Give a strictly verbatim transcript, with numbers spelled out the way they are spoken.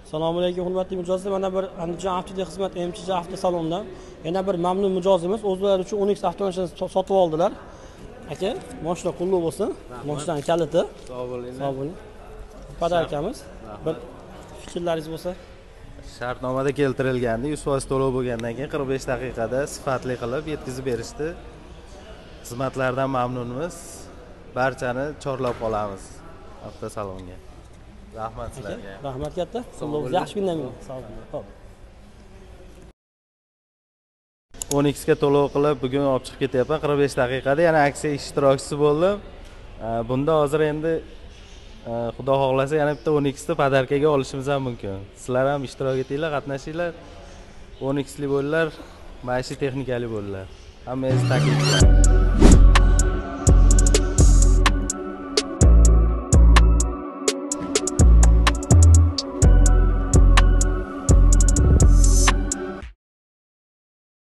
Assalomu alaykum hurmatli mijozlar. Mana bir Andijon avtoda xizmat M C J avto salonidan yana bir mamnun mijozimiz o'zlari uchun o'n ikki avtomashinani sotib oldilar. Aka, mashina qutlug' bo'lsin. Mashinaning kaliti. Sog' bo'ling. Sog' bo'ling. Podarkamiz. Bir fikrlaringiz bo'lsa. Shartnomada keltirilgandi, yuz foiz to'lov bo'lgandan keyin qirq besh daqiqada sifatli qilib yetkazib berishdi. Xizmatlardan mamnunmiz. Barchani chorlab qolamiz avtosalonga. Rahmat sizlarga. Rahmat katta. Yaxshi kundan bo'ling. Sog' bo'ling. Xo'p. o'n ikki ga to'lov qilib bugun olib chiqib ketyapman. qirq besh daqiqada yana aksiya ishtirokchisi bo'ldim. Bunda hozir endi Xudo xohlasa yana bitta o'n ikki ta podarkaga olishimiz ham mumkin. Sizlar ham ishtirok etinglar, qatnashinglar. o'n ikki li bo'linglar, maishiy texnikali bo'linglar. Hammangizni taklif qilaman.